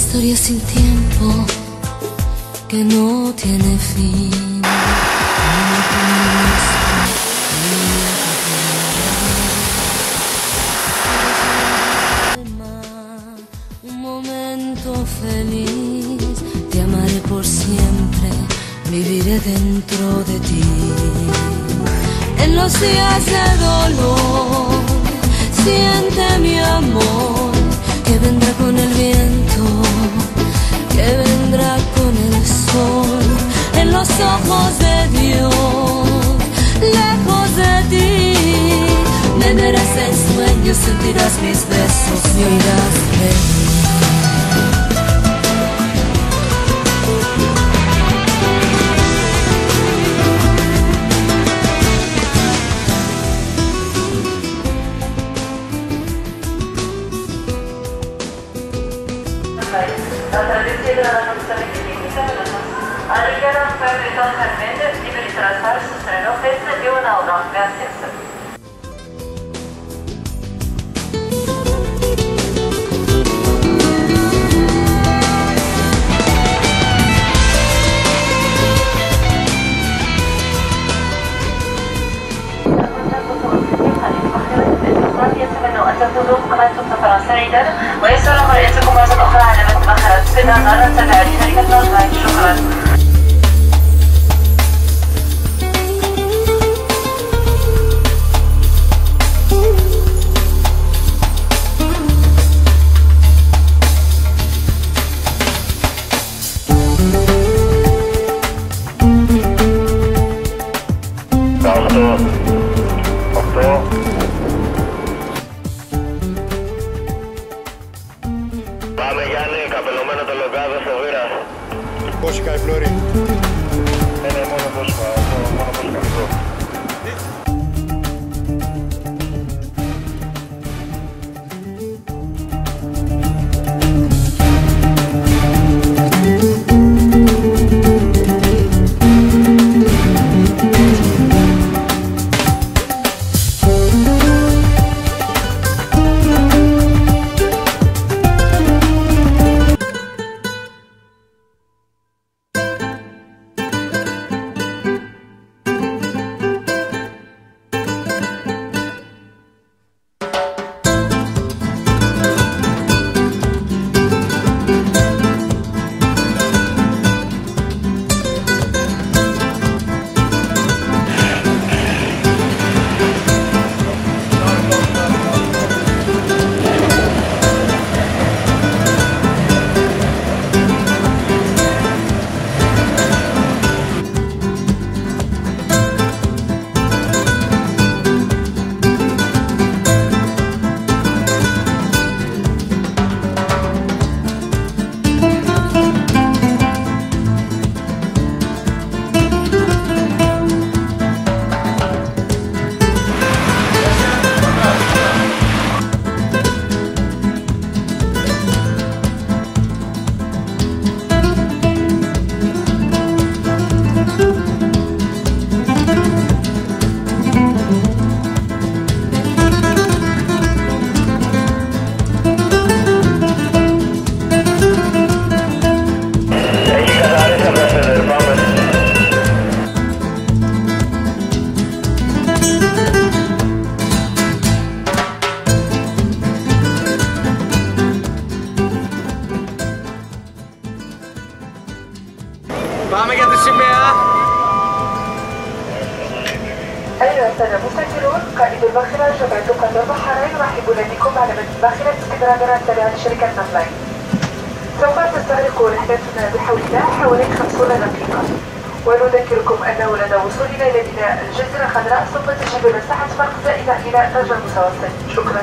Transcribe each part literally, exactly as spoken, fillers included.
historia sin tiempo que no tiene fin. Un momento feliz, te amaré por siempre, viviré dentro de ti. En los días de dolor, siente mi amor, que vendrá con el viento, que vendrá con el sol. En los ojos de Dios, lejos de ti, me verás en sueños, sentirás mis besos, me oirás reír. La travesía de la República Dominicana ha llegado a Fabricado Fernández y retrasar su estreno fecha de una hora. Gracias. تكونوا قناتكم سفرا سعيدا ويسر رؤيتكم مرة أخرى على متن آخر سنة غير تبعي شركة نورلاين. شكرا. Πάμε Γιάννη, καπελωμένο το λογκάδο στο Βήρα. Πόσικα η Φλόρη. Είναι μόνο πόσικα, μόνο πόσικα αυτό. Πάμε για τη σημαία. أيها السادة المسافرون، قائد الباخرة جمعية قطر البحرين يرحب بكم على متن باخرة اسكندرانية التابعة لشركة نورلاين. سوف تستغرق رحلتنا بحولنا حوالي خمسين دقيقة، ونذكركم أنه لدى وصولنا إلى ميناء الجزيرة الخضراء سوف تجد مساحة فرق زائدة إلى درجة المتوسط. شكرا.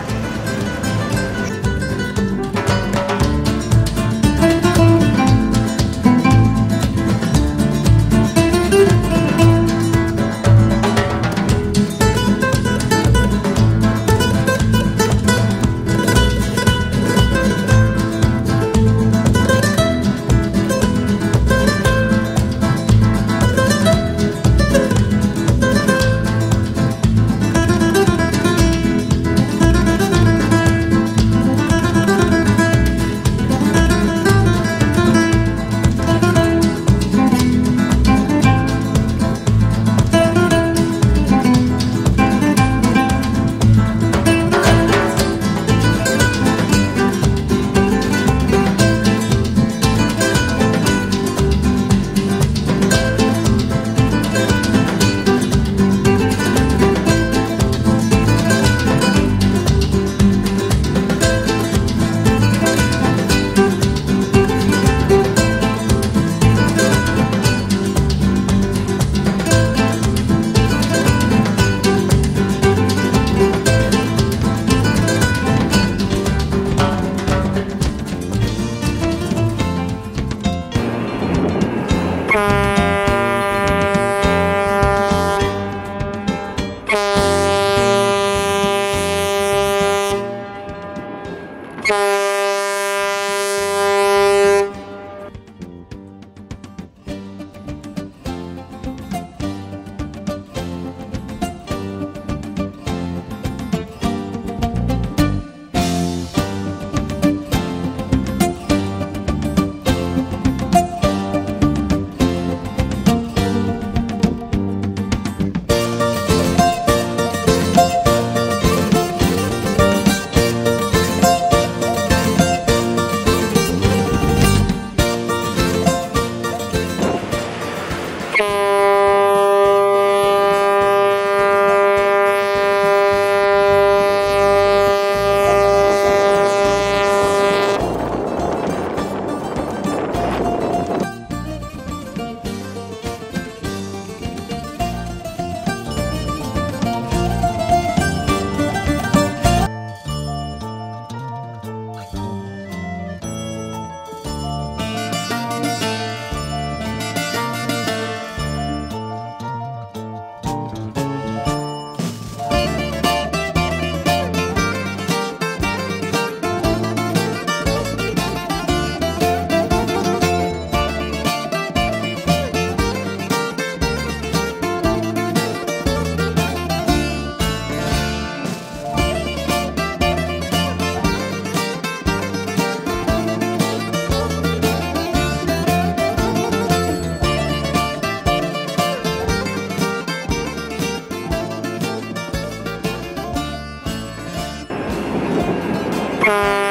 Bye.